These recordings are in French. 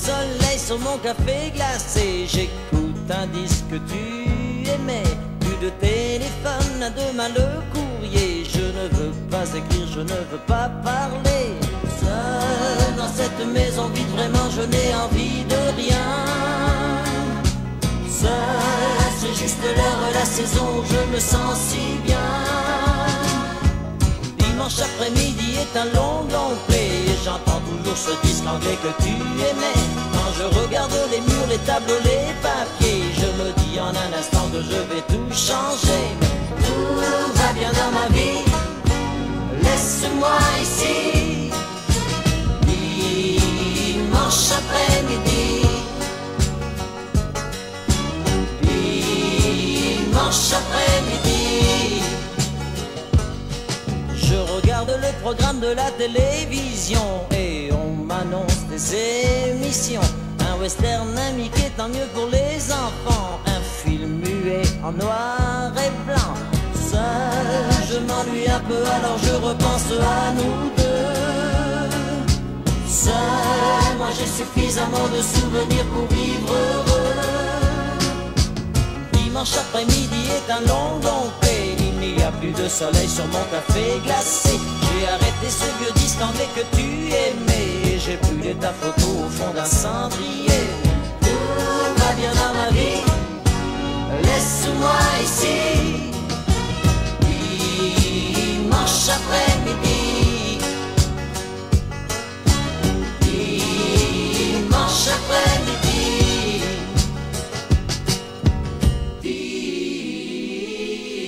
soleil sur mon café glacé. J'écoute un disque que tu aimais. Plus de téléphone, à demain le courrier. Je ne veux pas écrire, je ne veux pas parler. Seul dans cette maison vide, vraiment je n'ai envie de rien. Seul, c'est juste l'heure, la saison où je me sens si bien. Dimanche après-midi est un long play. J'entends toujours ce disque anglais que tu aimais. Quand je regarde les murs, les tableaux, les papiers, je me dis en un instant que je vais tout changer. Tout va bien dans ma vie, laisse-moi ici. Dimanche après-midi, dimanche après-midi. Je regarde le programme de la télévision et on m'annonce des émissions. Un western, un Mickey, tant mieux pour les enfants. Un film muet en noir et blanc. Seul, je m'ennuie un peu, alors je repense à nous deux. Seul, moi j'ai suffisamment de souvenirs pour vivre heureux. Dimanche après-midi est un long play. Il n'y a plus de soleil sur mon café glacé. J'ai arrêté ce vieux disque anglais que tu aimais. J'ai brûlé ta photo au fond d'un cendrier. Tout va bien dans ma vie, laisse-moi ici. Dimanche après-midi, dimanche après-midi,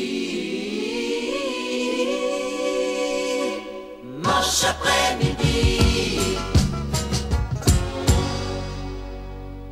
dimanche après-midi.